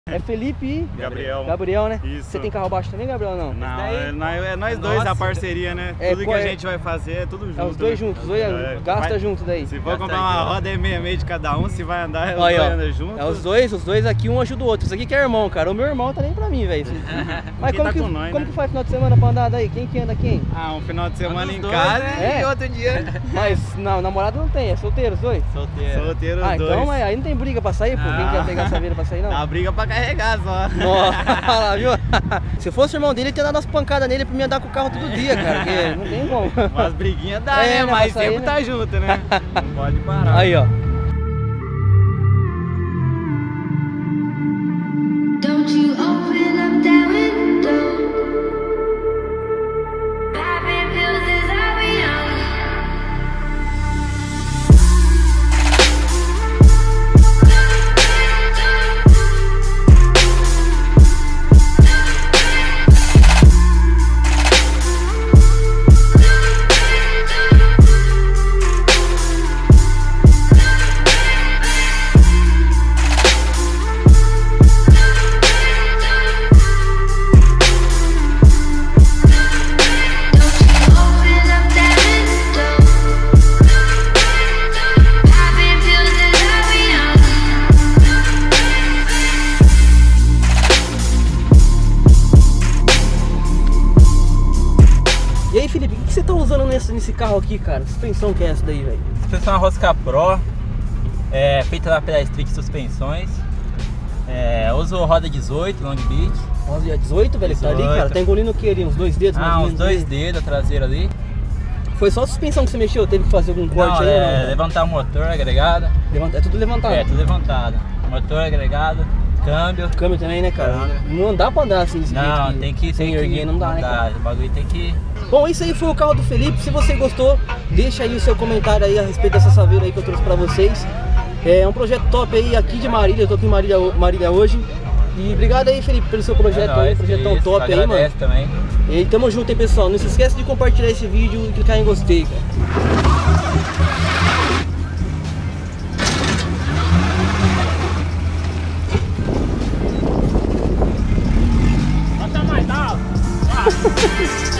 É Felipe e Gabriel. Gabriel, né? Isso. Você tem carro baixo também, Gabriel, não? Não, é nós dois a parceria, né? Tudo que a gente vai fazer é tudo junto. É os dois juntos, os dois gasta junto daí. Se for comprar uma roda, é meio de cada um, se vai andar, os Aí, dois ó, andam juntos. é os dois aqui, um ajuda o outro. Isso aqui que é irmão, cara. O meu irmão tá nem pra mim, velho. Mas como, tá que, com nós, como né? que faz final de semana pra andar daí? Quem que anda quem? Ah, um final de semana em dois, casa né? e outro dia. Mas não, namorado não tem, é solteiro os dois? Solteiro. Solteiro os Ah, dois. então mas aí não tem briga pra sair, pô. Quem quer pegar essa vida pra sair, não? Dá briga pra carregar só. Nossa, lá, viu? Se fosse o irmão dele, ele tinha dado umas pancadas nele pra me andar com o carro todo dia, cara. Porque não tem como. Umas briguinhas dá, É, né? né, Mas pra sair, sempre né? tá junto, né? Não pode parar. Aí, ó. Don't you open up that window. Popping pills is all we know. E aí, Felipe, o que você tá usando nesse carro aqui, cara? Que suspensão que é essa daí, velho? Suspensão Rosca Pro, feita na Pedal Street Suspensões. Uso roda 18, long beat. Nossa, já 18, velho, que tá ali, 18. cara. Tá engolindo o que ali? Uns dois dedos, mais ou Uns menos? dois ali? dedos a traseira ali. Foi só a suspensão que você mexeu? Teve que fazer algum corte Não, aí? ou não? levantar o motor agregado. É tudo levantado. Tudo levantado. Motor agregado, câmbio. Câmbio também, né, cara? Não dá pra andar assim, desse Não, jeito tem que sem erguer, não dá, né, cara? O bagulho tem que. Bom, isso aí foi o carro do Felipe. Se você gostou, deixa aí o seu comentário aí a respeito dessa saveira aí que eu trouxe pra vocês. É um projeto top aí aqui de Marília. Eu tô aqui em Marília hoje. E obrigado aí, Felipe, pelo seu projeto aí, projetão top aí, mano. Também. E tamo junto, hein, pessoal. Não se esqueça de compartilhar esse vídeo e clicar em gostei, cara. Bota mais alto.